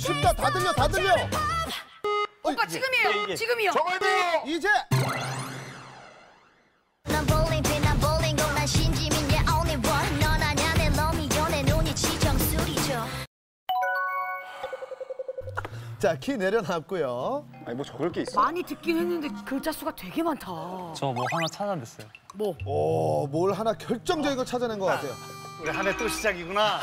쉽다. 다 들려, 다 들려. 오빠 지금이에요. 지금이요. 정해도 이제. 난 볼링핀 난 볼링공 난 신지민이야 only one 넌 아냐 내 로미오 내 눈이 지정술이죠. 자, 키 내려놨고요. 아니 뭐 적을 게 있어? 많이 듣긴 했는데 글자 수가 되게 많다. 저 뭐 하나 찾아냈어요. 뭐? 오, 뭘 하나 결정적인 거 찾아낸 것 같아요. 우리 한 해 또 시작이구나.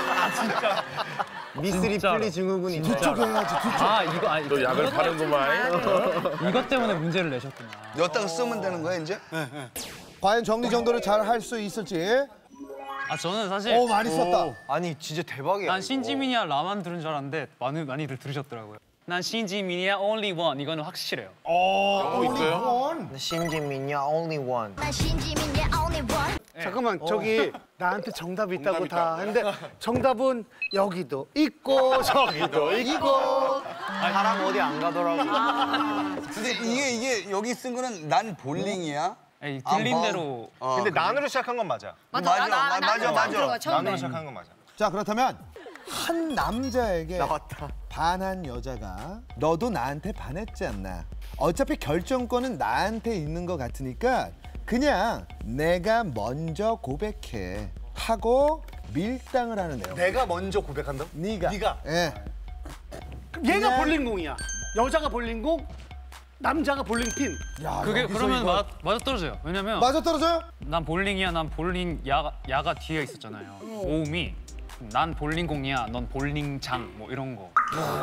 미쓰리 플리 증후군 있네. 뒤쪽에 해야지, 뒤쪽. 아 이거 아니 너 약을 파는구만. 이것 때문에 문제를 내셨구나. 몇 당 쓰면 되는 거야 이제? 과연 정리정돈을 잘 할 수 있을지. 아 저는 사실 오, 많이 썼다. 아니 진짜 대박이야. 난 신지민이야 라만 들은 줄 알았는데 많이들 들으셨더라고요. 난 신지민이야 only one 이거는 확실해요. 영어 있어요? 신지민이야 only one. 난 신지민이야 only one 잠깐만 저기 나한테 정답이 있다고 다 했는데 정답은 여기도 있고 저기도 있고. 사람 어디 안 가더라고. 근데 이게 여기 쓴 거는 난 볼링이야? 에이, 들린 뭐. 대로 근데 난으로 시작한 건 맞아. 맞아. 난으로 처음에. 시작한 건 맞아. 자, 그렇다면 한 남자에게 나왔다. 반한 여자가 너도 나한테 반했지 않나. 어차피 결정권은 나한테 있는 것 같으니까 그냥 내가 먼저 고백해 하고 밀당을 하는 내용. 내가 먼저 고백한다? 네가. 예. 그럼 얘가 볼링공이야. 여자가 볼링공, 남자가 볼링핀. 야, 그게 여기서 그러면 이거 맞아 떨어져요. 왜냐면 맞아 떨어져요? 난 볼링이야 난 볼링 야가 뒤에 있었잖아요. 모음이 난 볼링공이야 넌 볼링장 뭐 이런 거.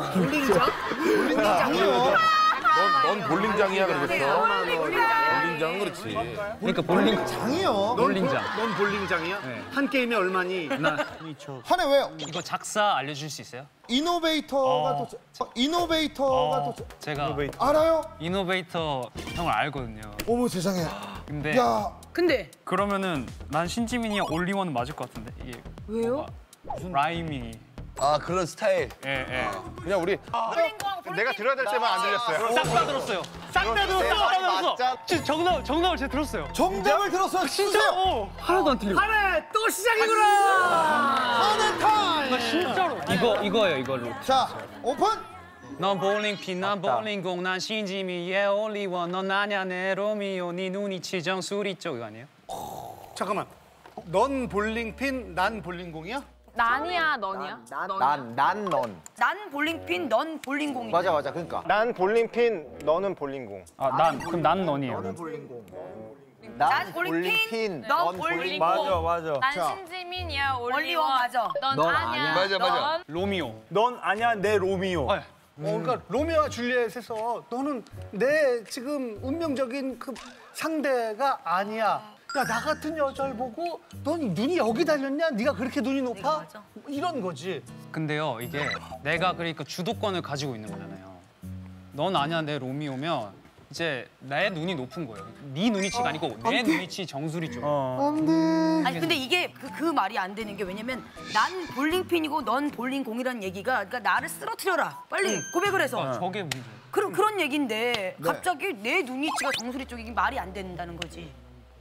볼링장이요. 넌 볼링장이야 그러겠어. 볼링장은 그렇지. 그러니까 볼링 장이요. 볼링장. 넌 볼링장이야? 네. 한 게임에 얼마니? 한해 왜요? 이거 작사 알려줄 수 있어요? 이노베이터가 이노베이터가 또 제가 알아요? 이노베이터 형을 알거든요. 어머 세상에. 근데 야, 근데 그러면 난 신지민이야 올리원 맞을 것 같은데 이게 왜요? 뭔가 무슨 라임이 아 그런 스타일. 예. 그냥 우리 내가 들어야 될 때만 안 들렸어요. 싹 다 들었어요. 싹 다 들었어. 진짜 정답을 제가 들었어요. 정답을 들었어요. 진짜. 하나도 안 틀리고. 한해 또 시작이구나. 하는 타임. 진짜로. 이거예요 이걸로. 자, 오픈. 넌 볼링핀 난 볼링공 난 신지미의 올리원 넌 나냐 내 로미오 네 눈이 치정수리 쪽 이거 아니에요? 잠깐만. 넌 볼링핀, 난 볼링공이야? 난이야 넌이야? 난 넌. 난 볼링핀, 넌 볼링공이야. 맞아 그러니까. 난 볼링핀, 너는 볼링공. 그럼 난 넌이에요. 난 볼링핀, 넌 볼링공. 맞아. 난 신지민이야 올리원 올리원 맞아. 넌 아냐 맞아. 넌 로미오. 넌 아냐 내 로미오. 그러니까 로미오와 줄리엣에서 너는 내 지금 운명적인 그 상대가 아니야. 야, 나 같은 여자를 보고 넌 눈이 여기 달렸냐? 네가 그렇게 눈이 높아? 이런 거지. 근데요 이게 내가 그러니까 주도권을 가지고 있는 거잖아요. 넌 아냐 내 로미오면 이제 내 눈이 높은 거예요. 네 눈이치가 아니고 내 눈이치 정수리 쪽. 아니 근데 이게 그 말이 안 되는 게 왜냐면 난 볼링핀이고 넌 볼링공이라는 얘기가 그러니까 나를 쓰러뜨려라. 빨리 고백을 해서. 저게 문제. 그런 얘긴데 갑자기 내 눈이치가 정수리 쪽이긴 말이 안 된다는 거지.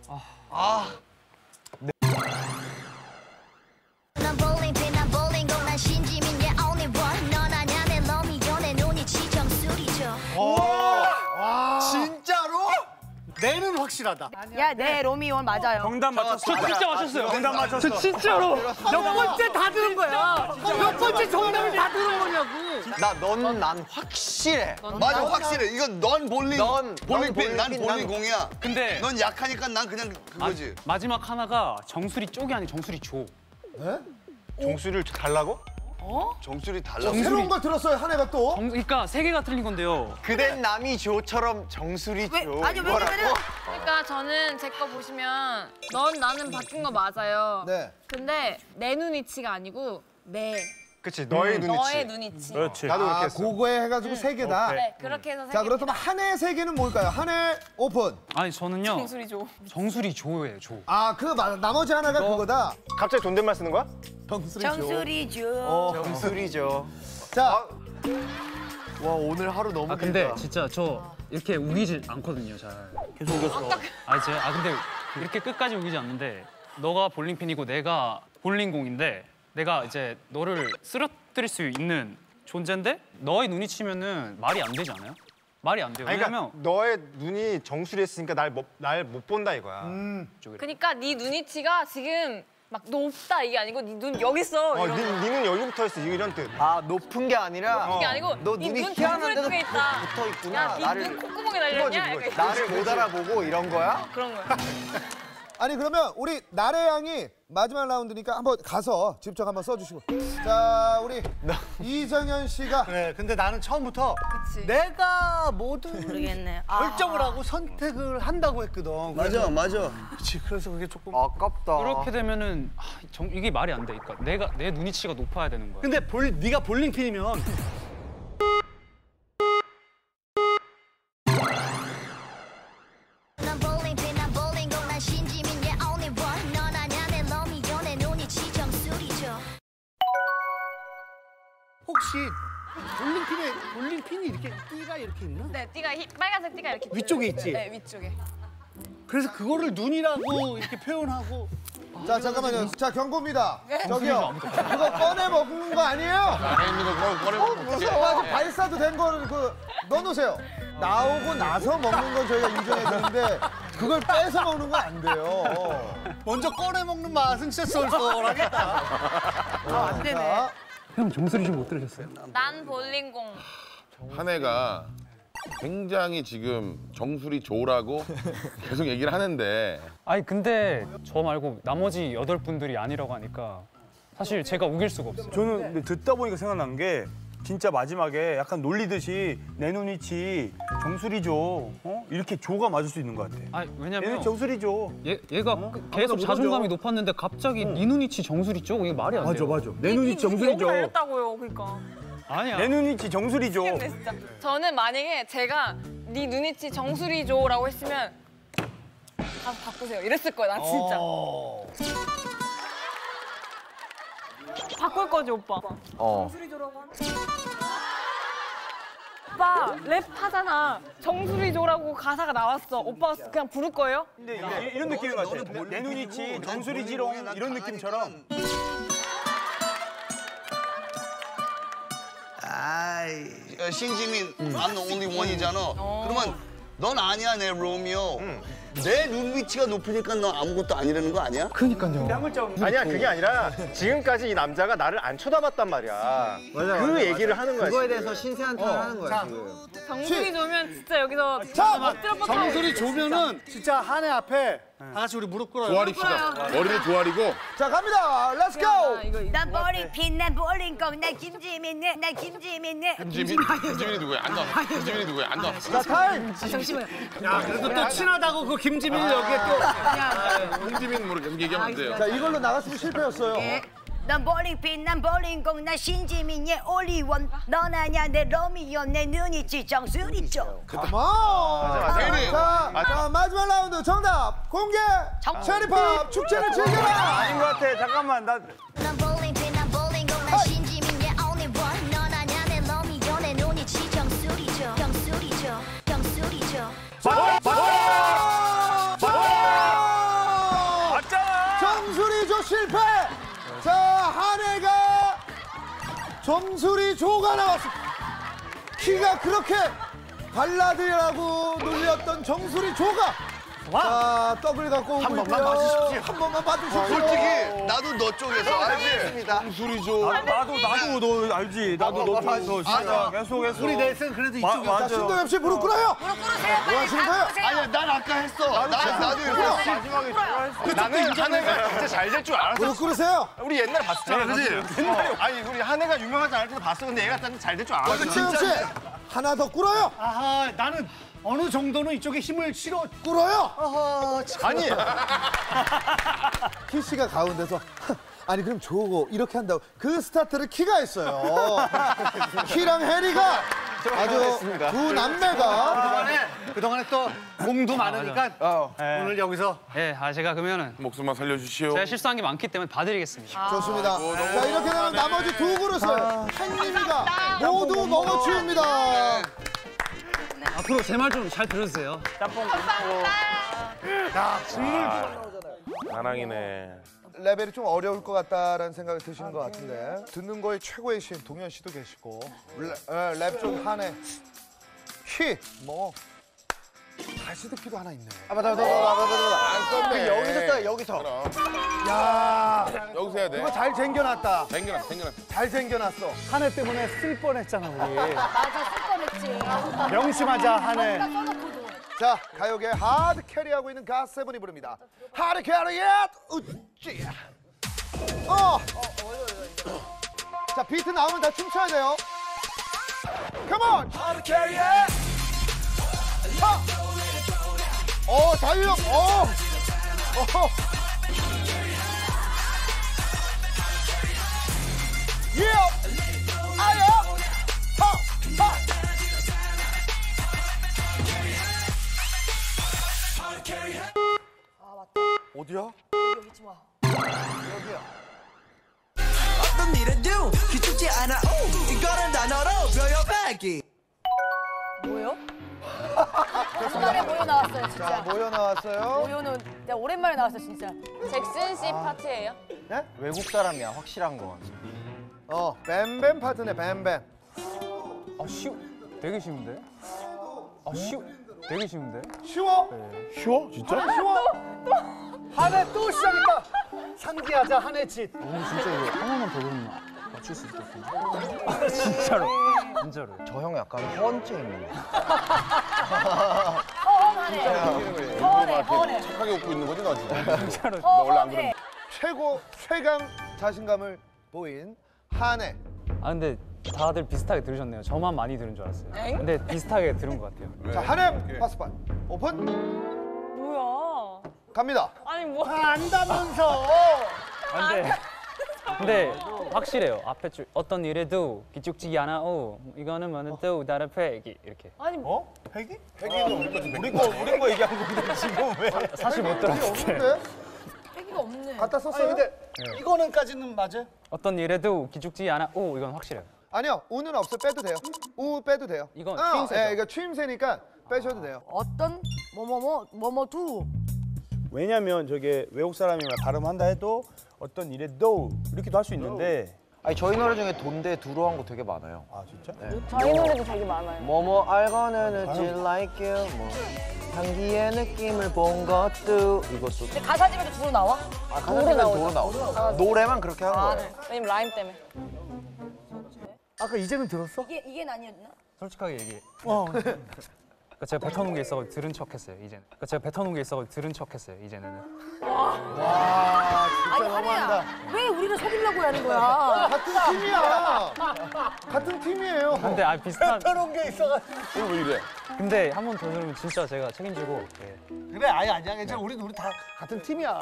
난 볼링핀 난 볼링공 난 신지민이야 only one 넌 아냐 내 로미오 내 눈이 지정술이죠. 진짜로? 내는 확실하다. 야, 내 로미오 맞아요. 정답 맞췄어. 저 진짜 맞췄어요. 정답 맞췄어. 저 진짜로. 몇 번째 다 들은 거야. 몇 번째 정답을 다 들은 거냐고. 난 확실해. 맞아 확실해. 이건 넌 볼링. 넌 볼링핀, 난 볼링핀, 볼링공이야. 근데 넌 약하니까 난 그냥 그거지. 마지막 하나가 정수리 쪽이 아니고 정수리 조. 종수를 달라고? 정수리 달라. 새로운 걸 들었어요, 한해가 또. 그러니까 세 개가 틀린 건데요. 그댄 남이 조처럼 정수리 왜? 조. 아니 왜냐면은 그러니까 저는 제 거 보시면 넌 나는 바뀐 거 맞아요. 네. 근데 내 눈이치가 아니고 그치 너의 눈이치. 너의 눈이치. 그렇지. 나도 그렇게 아, 했어. 그거에 해가지고 세 개다. 네 그렇게 해서 자, 그렇다면 한해 세 개는 뭘까요? 한해 오픈. 아니 저는요. 정수리 조. 정수리 조예요 조. 아, 나머지 하나가 그거다. 갑자기 존댓말 쓰는 거야? 정수리죠. 정수리죠. 자, 와 오늘 하루 너무 근데 길다. 진짜 저 이렇게 우기지 않거든요 잘. 계속 우겼어. 근데 이렇게 끝까지 우기지 않는데 너가 볼링핀이고 내가 볼링공인데 내가 이제 너를 쓰러뜨릴 수 있는 존재인데 너의 눈이 치면은 말이 안 되지 않아요? 말이 안 돼요. 아니, 왜냐면 그러니까 너의 눈이 정수리 했으니까 날 못 본다 이거야. 그러니까 네 눈이치가 지금 막 높다 이게 아니고 네 눈 여기 있어. 이런 거. 니는 여기부터 했어 이런 뜻. 아 높은 게 아니라 그게 아니고 너 네 눈이 눈 희한한 정수리 데서 쪽에 있다. 붙어 있구나. 야, 네 눈 콧구멍에 달렸냐? 그거지, 약간 그거지. 나를 못 알아보고 이런 거야? 그런 거야. 아니 그러면 우리 나래 양이 마지막 라운드니까 한번 가서 직접 한번 써주시고. 자 우리 이정현 씨가 그래, 근데 나는 처음부터 그치. 내가 모든 모르겠네. 결정을 하고 선택을 한다고 했거든. 맞아, 맞아. 그렇지. 그래서 그게 조금. 아깝다. 그렇게 되면은 이게 말이 안 돼. 그러니까 내 눈이치가 높아야 되는 거야. 근데 네가 볼링핀이면 난 볼링핀 난 볼링공 난 신지민 yeah only one 넌 아냐 내 로미오 내 눈이치 정수리죠. 혹시 볼링핀이 이렇게 띠가 이렇게 있나? 네, 띠가 빨간색 띠가 이렇게 위쪽에 있지? 네, 위쪽에. 그래서 그거를 눈이라고 이렇게 표현하고. 자 잠깐만요. 자 경고입니다. 저기요. 그거 꺼내 먹는 거 아니에요? 무슨 발사도 된 거를 넣어놓으세요. 나오고 나서 먹는 건 저희가 인정해 주는데 그걸 빼서 먹는 건 안 돼요. 먼저 꺼내 먹는 맛은 진짜 쏠쏠하겠다. 안 되네. 형 정수리 좀 못 들으셨어요? 난 볼링공. 한 해가 굉장히 지금 정수리 조라고 계속 얘기를 하는데 아니 근데 저 말고 나머지 8분들이 아니라고 하니까 사실 제가 우길 수가 없어요. 저는 근데 듣다 보니까 생각난 게 진짜 마지막에 약간 놀리듯이 내 눈이치 정수리죠. 이렇게 조가 맞을 수 있는 것 같아. 아니 왜냐면 얘는 정수리죠. 얘가 계속 자존감이 높았는데 갑자기 네 눈이치 정수리 쪽 이게 말이 안 돼요. 맞아. 내 눈이치 정수리죠. 여기 달렸다고요, 그러니까. 아니야. 내 눈이치 정수리죠. 네, 진짜. 저는 만약에 제가 네 눈이치 정수리죠라고 했으면 가서 바꾸세요. 이랬을 거야, 나 진짜. 바꿀 거지, 오빠. 정수리조라고 하면. 오빠 랩 하잖아. 정수리조라고 가사가 나왔어. 오빠 그냥 부를 거예요? 근데 이런 느낌인 것 같아. 내 눈이치 정수리지롱 이런 느낌처럼. 아이, 신지민, I'm the only one이잖아. 그러면 넌 아니야, 내 로미오. 내 눈 위치가 높으니까 넌 아무것도 아니라는 거 아니야? 아니야 그게 아니라 지금까지 이 남자가 나를 안 쳐다봤단 말이야. 그 얘기를 하는 거야. 그거에 지금. 대해서 신세한탄을 하는 거야 지금. 정수리조면 진짜 여기서 엎드려 정수리 조면은 진짜 한 해 앞에 다 같이 우리 무릎 꿇어요. 조아립시다. 머리를 조아리고. 자 갑니다. 렛츠 고. 난 볼링핀, 난 볼링공, 난 김지민, 난 김지민. 김지민이 누구야? 앉아. 김지민이 누구야? 앉아. 자 타임. 잠시만요. 야 그래도 또 친하다고 그 김지민을 여기에 또. 김지민 모르게 계속 얘기하면 안 돼요. 자 이걸로 나갔으면 실패였어요. 난 볼링핀, 난 볼링공, 난 신지민의 올리원. 넌 아냐 내 로미오, 내 눈이치 정수리죠. 컴온. 대리. 자 마지막 라운드 정답 공개. 체리팝 축제를 즐겨라. 아닌 것 같아. 잠깐만 나. 난 볼링핀 난 볼링공 난 신지민 yeah only one 넌 아냐 내 로미오 내 눈이치 정수리죠. 맞잖아. 정수리조 실패. 자 한해가 정수리조가 나왔습니다. 키가 그렇게 발라드라고 놀렸던 정수리조가 자 떡을 갖고 오고 한 번만 있고요. 봐주십시오. 한 번만 봐주십시오. 솔직히 나도 너 쪽에서 알지? 정수리죠. 나도 너 알지. 나도 너 좋아해서 진짜 계속. 우리 넷은 그래도 이쪽에. 자 신동엽 씨 무릎 꿇어요. 뭐 하시는 거예요? 아니야, 난 아까 했어. 나도 이거 마지막에 나는 한 해가 진짜 잘 될 줄 알았어. 무릎 꿇으세요. 우리 옛날에 봤었잖아, 그지? 아니 우리 한 해가 유명하지 않을 때도 봤어. 근데 얘가 잘 될 줄 알았어. 최영 씨 하나 더 꿇어요. 아하 나는 어느 정도는 이쪽에 힘을 실어. 꿇어요. 아하 참. 아니 키 씨가 가운데서 아니 그럼 저거 이렇게 한다고 그 스타트를 키가 했어요. 키랑 해리가 아주 두 남매가 그동안에 또 공도 많으니까 오늘 여기서 예, 제가 그러면은 목숨만 살려주시오. 제가 실수한 게 많기 때문에 봐드리겠습니다. 좋습니다. 자 이렇게 되면 나머지 두 그릇을 햇님이가 모두 먹어치웁니다. 앞으로 제 말 좀 잘 들어주세요. 야 국물. 사랑이네. 레벨이 좀 어려울 것 같다라는 생각이 드시는 것 같은데 듣는 거에 최고의 신 동현 씨도 계시고 랩 쪽 한해 뭐 다시 듣기도 하나 있네. 맞다. 안 썼네. 여기서 써요, 여기서. 야 여기서 해야 돼. 이거 잘 쟁겨놨다. 생겨났어. 잘 쟁겨놨어. 한 해 때문에 쓸 뻔했잖아 우리. 맞아, 쓸 뻔했지. 명심하자 한 해. 자, 가요계 하드 캐리하고 있는 가세븐이 부릅니다. 하드 캐리 잇! 우찌! 자, 비트 나오면 다 춤춰야 돼요. 컴온! 하드 캐리 잇! 자유형! 예! 아야! 어디야? 여기 좋아. 여기야. 어떤 일을 do 기죽지 않아 이거는 단어로 표현하기 뭐요? 오랜만에 모여 나왔어요, 진짜. 자, 모여 나왔어요. 모여는 내가 오랜만에 나왔어, 진짜. 잭슨 씨 파트예요? 네? 외국 사람이야, 확실한 거. 뱀뱀 파트네, 뱀뱀. 되게 쉬운데? 되게 쉬운데? 쉬워? 쉬워? 진짜? 쉬워? 한 해 또 시작했다. 상기하자 한 해 짓. 오늘 진짜 이거 하나만 더 그러면 맞출 수 있겠다. 진짜로. 저 형 약간 허언증 있는 거. 허원해. 착하게 웃고 있는 거지 너 지금. 진짜로. 너 원래 안 그런. 최고 최강 자신감을 보인 한해. 근데 다들 비슷하게 들으셨네요. 저만 많이 들은 줄 알았어요. 근데 비슷하게 들은 것 같아요. 자, 한해 파스판 오픈. 뭐야? 갑니다. 아니 뭐? 안다면서. 근데 확실해요. 앞에 줄 어떤 일에도 기죽지 않아. 이거는 뭐는 또 다른 패기 이렇게. 아니 패기? 패기는 우리 거 얘기한 건데 지금 왜? 사실 못 들었을 때. 없는데? 패기가 없네. 갖다 썼어요? 근데 이거는까지는 맞아요? 어떤 일에도 기죽지 않아. 이건 확실해요. 아니요, 우는 없어. 빼도 돼요. 우 빼도 돼요. 이건 추임새죠. 예, 이거 추임새니까 빼셔도 돼요. 어떤 뭐뭐두. 왜냐면 저게 외국 사람이 발음한다 해도 어떤 일에도 이렇게도 할 수 있는데. 아니, 저희 노래 중에 돈대 두로한 거 되게 많아요. 아 진짜? 저희 노래도 되게 많아요. 뭐뭐 알거는 질 like you 뭐 향기의 느낌을 본 것도 이것도 근데 가사집에도 주로 나와? 가사집에는 도로 나오죠. 노래만 그렇게 한 거예요. 왜냐면 라임 때문에. 아까 이제는 들었어? 이게 아니었나? 솔직하게 얘기해. 제가 뱉어놓은 게 있어 들은 척했어요. 이제는. 제가 뱉어놓은 게 있어 들은 척했어요. 이제는. 와, 진짜 아니 너무한다. 한혜야, 왜 우리를 속이려고 하는 거야? 같은 팀이야. 같은 팀이에요. 근데 비슷한. 뱉어놓은 게 있어가지고. 이거 왜 이래? 근데 한 번 더 들으면 진짜 제가 책임지고. 그래, 아니야. 괜찮아. 우리 다 같은 팀이야.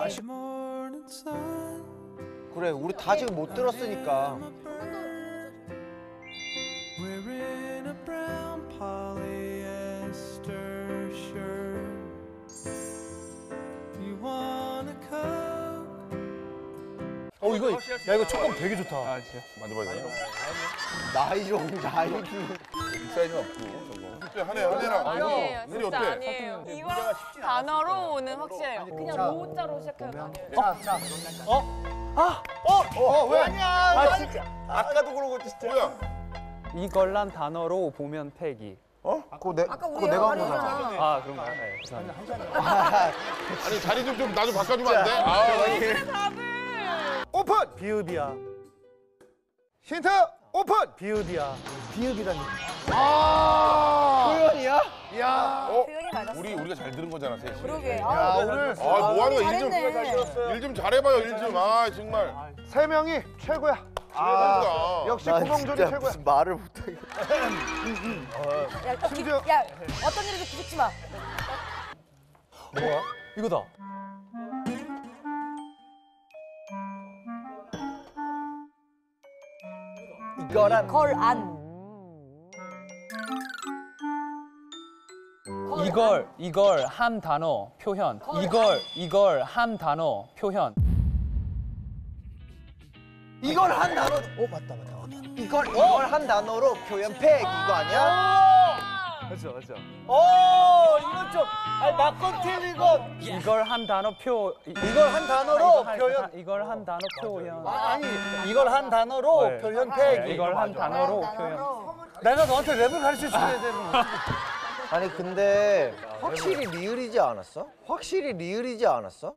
그래, 우리 다 지금 못 들었으니까. 이거 촉감 되게 좋다. 진짜. 만져봐야 되나? 나이 빅사이즈는 없고 저거. 한해랑 아니에요. 우리 진짜 어때? 아니에요. 이거랑 단어로는 확실해요. 그냥 모자로 시작해도 돼요. 왜? 아니야. 아까도 그러고 진짜. 뭐야? 이걸란 단어로 보면 패기. 아까 아까 우리 내가 한 말했잖아. 거잖아. 그런가요? 네, 죄송합니다. 아니 자리 좀 나 좀 바꿔주면 안 돼? 오픈. 비읍이야. 힌트 오픈. 비읍이야. 비읍이라니. 표현이야? 야. 표현이 맞았어. 우리가 잘 들은 거잖아 셋이. 그러게. 야, 오늘 뭐 하는 거야? 잘했네. 일 좀 잘해봐요 일 좀. 정말. 세 명이 최고야. 그러니까. 역시 난 구멍조리 진짜 최고야. 무슨 말을 못하겠어. 심지어- 야, 어떤 일에도 기죽지 마. 뭐야? 이거다. 이거란 걸 안. 이걸 한 단어 표현. 이걸 한 단어 표현. 이걸 한 단어. 맞다. 이걸 한 단어로 표현 팩 이거 아니야? 맞아. 이건 좀 아니 막건 틀리건 이걸 한 단어 표. 이걸 한 단어로 표현. 이걸 한 단어 표현. 아니 이걸 한 단어로 네. 표현 패기. 이걸 한 단어로 표현. 내가 너한테 랩을 가르쳐 줘야 되는 거. 아니 근데 확실히 리을이지 않았어? 확실히 리을이지 않았어?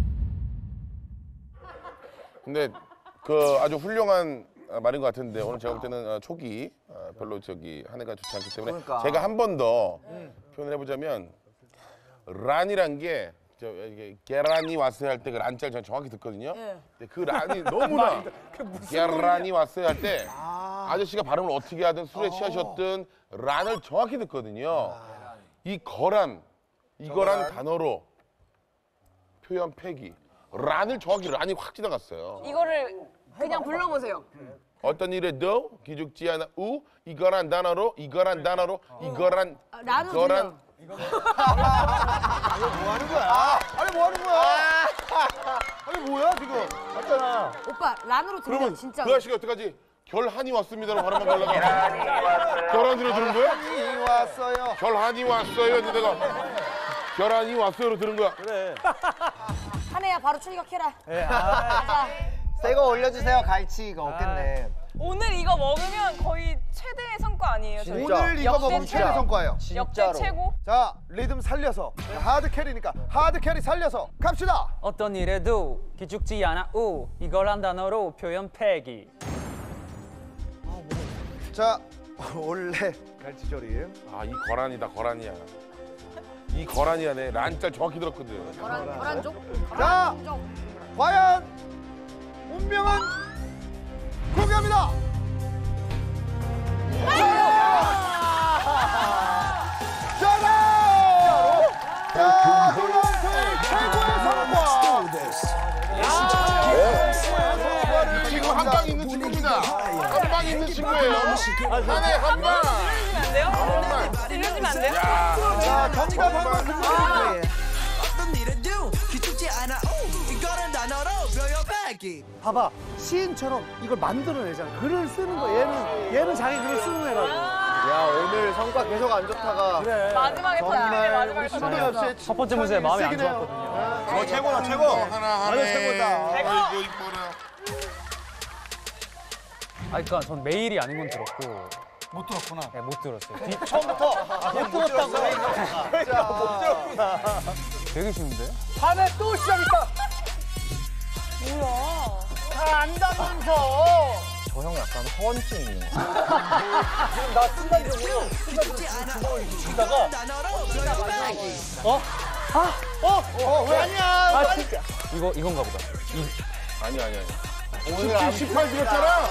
근데 그 아주 훌륭한 말인 것 같은데 오늘 제가 볼 때는 초기 별로 한 해가 좋지 않기 때문에 그러니까. 제가 한 번 더 표현을 해보자면 란이란 게 이게 계란이 왔어요 할 때 그 란자를 저는 정확히 듣거든요. 근데 그 란이 너무나 계란이 왔어요 할 때 아저씨가 발음을 어떻게 하든 술에 취하셨든 란을 정확히 듣거든요. 이 거란 이거란 단어로 표현 패기 란을 정확히 란이 확 지나갔어요. 이거를 그냥 불러보세요. 어떤 일에도 기죽지 않아 이거란 단어로 이거란 라는 이거란 뭐 하는 거야? 아니 뭐 하는 거야? 아니 뭐야 지금? 맞잖아. 오빠 란으로 들으면 그러면 진짜. 그 아저씨가 어떡하지? 결한이 왔습니다라고 발음만 걸려가 결한 소리 들은 거야? 결한이 왔어요. 결한이 왔어요 근데 내가 결한이 왔어요로 들은 거야. 그래. 한혜야 바로 출격해라. 새거 올려주세요. 갈치가 없겠네. 오늘 이거 먹으면 거의 최대의 성과 아니에요? 저희? 진짜. 오늘 이거 먹으면 진짜. 최대 성과예요. 역대 진짜로. 최고? 자 리듬 살려서 하드 캐리니까 하드 캐리 살려서 갑시다. 어떤 일에도 기죽지 않아 이걸 한 단어로 표현 패기. 자 원래 갈치조림. 이 거란이다 거란이야. 이 거란이라네 란짤 정확히 들었거든. 거란족? 자 과연 운명은 공개합니다. 자 노란색 최고의 성과. 지금 한 방 있는 친구입니다. 한 방 있는 친구예요. 한해 한 방. 들려주면 안 돼요? 자 정답 한번 듣겠습니다. 어떤 일에도 기죽지 않아 이거는 단어로 표현하기. 봐봐 시인처럼 이걸 만들어내잖아. 글을 쓰는 거야. 얘는 자기 글을 쓰는 애라고. 야 오늘 성과 계속 안 좋다가 그래. 마지막에 정말 우리 마지막에 신동엽 씨의 첫 번째 문제에 마음이 안 좋았거든요. 최고다 최고. 하나 최고다. 아이고 이뻐라. 그러니까 전 메일이 아닌 건 들었고 못 들었구나. 네, 못 들었어요. 처음부터 못 들었다고. 못 들었구나. 되게 쉬운데? 밤에 또 시작했다. 뭐야? 다 안다면서. 저 형 약간 허언증이네. 지금 나 순간적으로 주먹을 쥐다가 단어로 표현하기. 왜 아니야? 진짜. 이건가 보다. 아니. 오늘 18 들었잖아.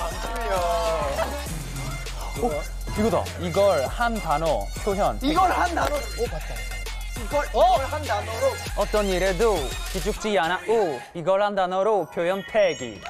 이거다. 이걸 한 단어 표현. 이걸 한 단어로. 봤다. 이걸 한 단어로. 어떤 일에도 기죽지 않아 이걸 한 단어로 표현 패기.